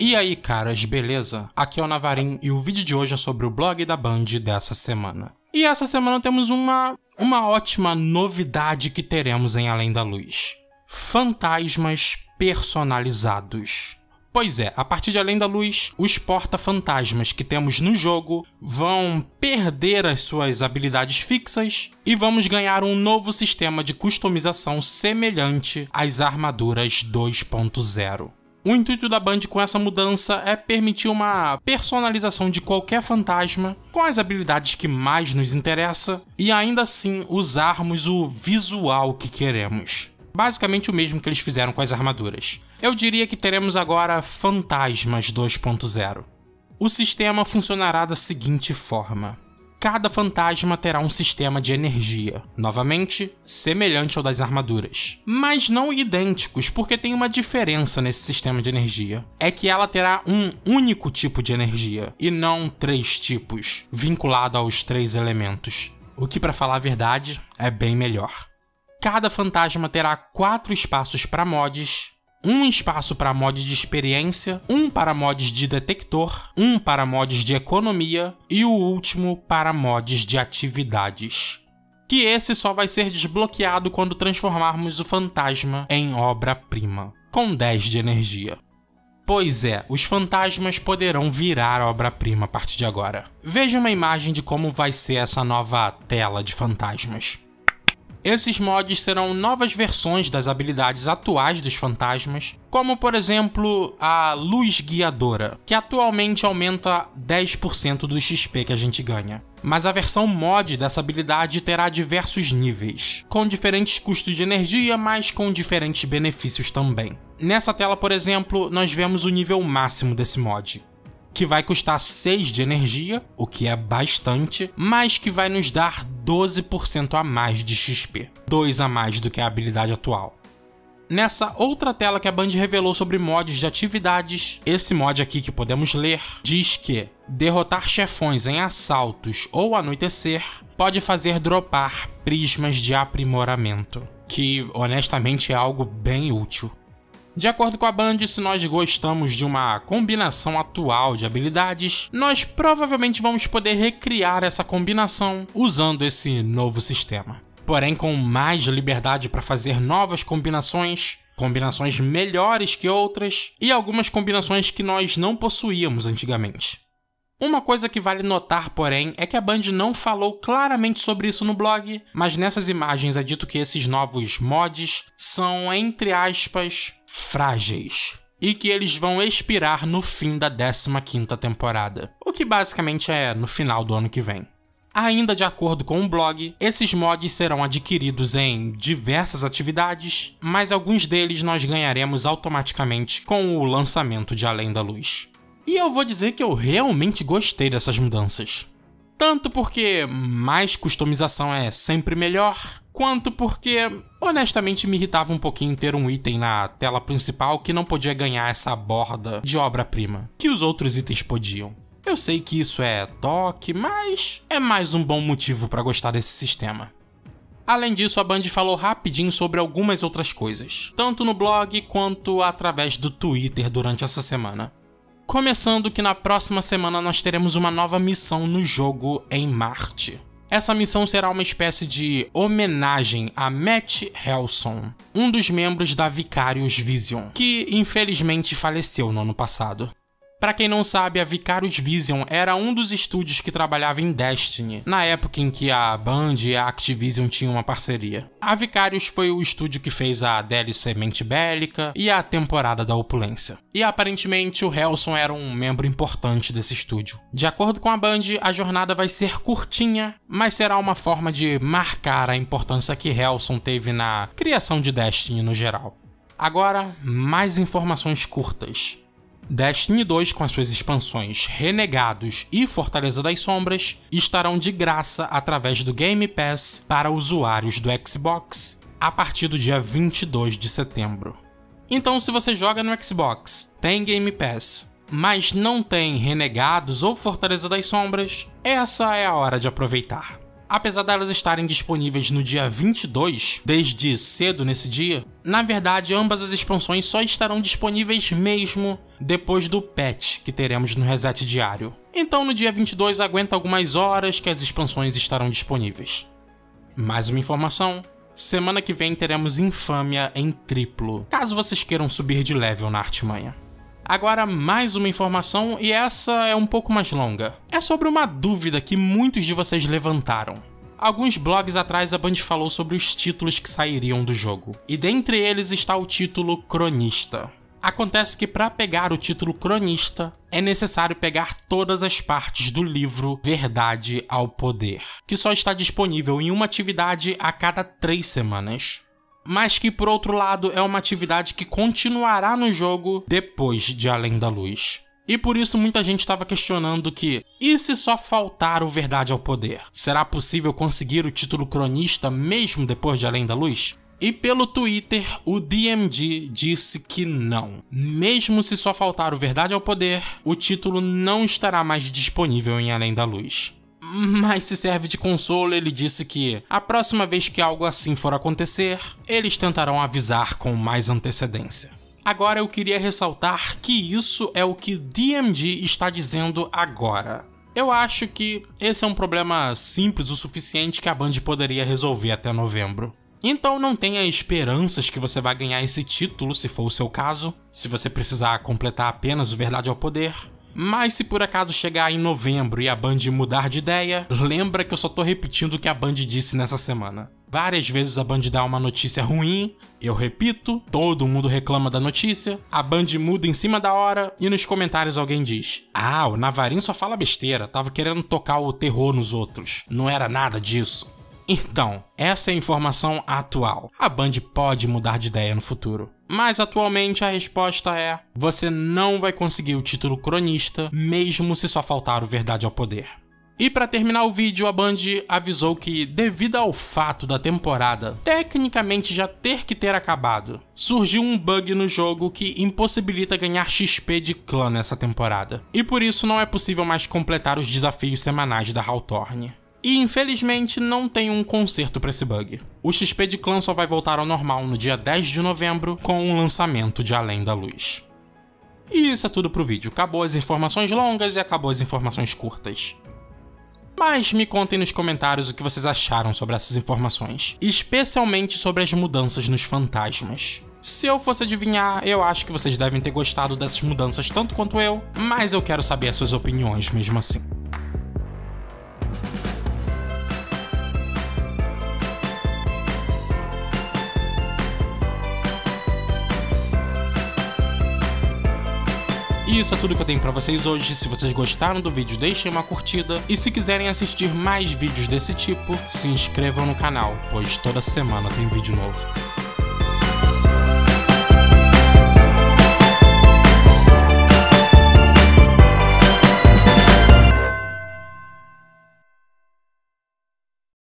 E aí caras, beleza? Aqui é o Navarin e o vídeo de hoje é sobre o blog da Band dessa semana. E essa semana temos uma ótima novidade que teremos em Além da Luz. Fantasmas personalizados. Pois é, a partir de Além da Luz, os porta-fantasmas que temos no jogo vão perder as suas habilidades fixas e vamos ganhar um novo sistema de customização semelhante às armaduras 2.0. O intuito da Band com essa mudança é permitir uma personalização de qualquer fantasma com as habilidades que mais nos interessa e ainda assim usarmos o visual que queremos. Basicamente o mesmo que eles fizeram com as armaduras. Eu diria que teremos agora Fantasmas 2.0. O sistema funcionará da seguinte forma. Cada fantasma terá um sistema de energia, novamente, semelhante ao das armaduras. Mas não idênticos, porque tem uma diferença nesse sistema de energia. É que ela terá um único tipo de energia, e não 3 tipos, vinculado aos 3 elementos. O que, para falar a verdade, é bem melhor. Cada fantasma terá 4 espaços para mods, um espaço para mod de experiência, um para mods de detector, um para mods de economia e o último para mods de atividades. Que esse só vai ser desbloqueado quando transformarmos o fantasma em obra-prima, com 10 de energia. Pois é, os fantasmas poderão virar obra-prima a partir de agora. Veja uma imagem de como vai ser essa nova tela de fantasmas. Esses mods serão novas versões das habilidades atuais dos fantasmas, como por exemplo a Luz Guiadora, que atualmente aumenta 10% do XP que a gente ganha. Mas a versão mod dessa habilidade terá diversos níveis, com diferentes custos de energia, mas com diferentes benefícios também. Nessa tela, por exemplo, nós vemos o nível máximo desse mod, que vai custar 6 de energia, o que é bastante, mas que vai nos dar 12% a mais de XP, 2 a mais do que a habilidade atual. Nessa outra tela que a Band revelou sobre mods de atividades, esse mod aqui que podemos ler, diz que derrotar chefões em assaltos ou anoitecer pode fazer dropar prismas de aprimoramento, que honestamente é algo bem útil. De acordo com a Band, se nós gostamos de uma combinação atual de habilidades, nós provavelmente vamos poder recriar essa combinação usando esse novo sistema. Porém, com mais liberdade para fazer novas combinações melhores que outras e algumas combinações que nós não possuíamos antigamente. Uma coisa que vale notar, porém, é que a Band não falou claramente sobre isso no blog, mas nessas imagens é dito que esses novos mods são, entre aspas, frágeis, e que eles vão expirar no fim da 15ª temporada, o que basicamente é no final do ano que vem. Ainda de acordo com o blog, esses mods serão adquiridos em diversas atividades, mas alguns deles nós ganharemos automaticamente com o lançamento de Além da Luz. E eu vou dizer que eu realmente gostei dessas mudanças. Tanto porque mais customização é sempre melhor, quanto porque, honestamente, me irritava um pouquinho ter um item na tela principal que não podia ganhar essa borda de obra-prima, que os outros itens podiam. Eu sei que isso é toque, mas é mais um bom motivo para gostar desse sistema. Além disso, a Band falou rapidinho sobre algumas outras coisas, tanto no blog quanto através do Twitter durante essa semana. Começando que na próxima semana nós teremos uma nova missão no jogo em Marte. Essa missão será uma espécie de homenagem a Matt Helson, um dos membros da Vicarious Vision, que infelizmente faleceu no ano passado. Para quem não sabe, a Vicarious Vision era um dos estúdios que trabalhava em Destiny, na época em que a Band e a Activision tinham uma parceria. A Vicarious foi o estúdio que fez a DLC Mente Bélica e a Temporada da Opulência. E aparentemente o Helson era um membro importante desse estúdio. De acordo com a Band, a jornada vai ser curtinha, mas será uma forma de marcar a importância que Helson teve na criação de Destiny no geral. Agora, mais informações curtas. Destiny 2, com as suas expansões Renegados e Fortaleza das Sombras, estarão de graça através do Game Pass para usuários do Xbox a partir do dia 22 de setembro. Então, se você joga no Xbox, tem Game Pass, mas não tem Renegados ou Fortaleza das Sombras, essa é a hora de aproveitar. Apesar delas estarem disponíveis no dia 22, desde cedo nesse dia, Na verdade, ambas as expansões só estarão disponíveis mesmo depois do patch que teremos no reset diário. Então no dia 22 aguenta algumas horas que as expansões estarão disponíveis. Mais uma informação: semana que vem teremos Infâmia em triplo, caso vocês queiram subir de level na artimanha. Agora mais uma informação, e essa é um pouco mais longa. É sobre uma dúvida que muitos de vocês levantaram. Alguns blogs atrás a Band falou sobre os títulos que sairiam do jogo, e dentre eles está o título Cronista. Acontece que para pegar o título Cronista, é necessário pegar todas as partes do livro Verdade ao Poder, que só está disponível em uma atividade a cada 3 semanas. Mas que, por outro lado, é uma atividade que continuará no jogo depois de Além da Luz. E por isso muita gente estava questionando que, e se só faltar o Verdade ao Poder? Será possível conseguir o título Cronista mesmo depois de Além da Luz? E pelo Twitter, o DMG disse que não. Mesmo se só faltar o Verdade ao Poder, o título não estará mais disponível em Além da Luz. Mas se serve de consolo, ele disse que a próxima vez que algo assim for acontecer, eles tentarão avisar com mais antecedência. Agora eu queria ressaltar que isso é o que DMG está dizendo agora. Eu acho que esse é um problema simples o suficiente que a Band poderia resolver até novembro. Então não tenha esperanças que você vai ganhar esse título, se for o seu caso, se você precisar completar apenas o Verdade ao Poder. Mas se por acaso chegar em novembro e a Band mudar de ideia, lembra que eu só tô repetindo o que a Band disse nessa semana. Várias vezes a Band dá uma notícia ruim, eu repito, todo mundo reclama da notícia, a Band muda em cima da hora e nos comentários alguém diz: "Ah, o Navarin só fala besteira, tava querendo tocar o terror nos outros, não era nada disso." Então, essa é a informação atual. A Band pode mudar de ideia no futuro. Mas atualmente a resposta é: você não vai conseguir o título Cronista, mesmo se só faltar o Verdade ao Poder. E para terminar o vídeo, a Band avisou que, devido ao fato da temporada tecnicamente já ter acabado, surgiu um bug no jogo que impossibilita ganhar XP de clã nessa temporada. E por isso não é possível mais completar os desafios semanais da Hawthorne. E infelizmente não tem um conserto para esse bug. O XP de clã só vai voltar ao normal no dia 10 de novembro com o lançamento de Além da Luz. E isso é tudo pro vídeo. Acabou as informações longas e acabou as informações curtas. Mas me contem nos comentários o que vocês acharam sobre essas informações, especialmente sobre as mudanças nos fantasmas. Se eu fosse adivinhar, eu acho que vocês devem ter gostado dessas mudanças tanto quanto eu, mas eu quero saber as suas opiniões mesmo assim. E isso é tudo que eu tenho pra vocês hoje. Se vocês gostaram do vídeo, deixem uma curtida. E se quiserem assistir mais vídeos desse tipo, se inscrevam no canal, pois toda semana tem vídeo novo.